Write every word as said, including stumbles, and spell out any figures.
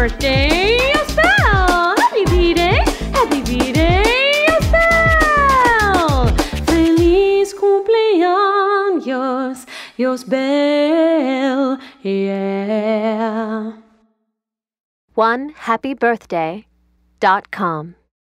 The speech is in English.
birthday, Yosel! Happy B-Day! Happy B-Day, Yosel! Feliz cumpleaños, Yosbel, yeah. one happy birthday dot com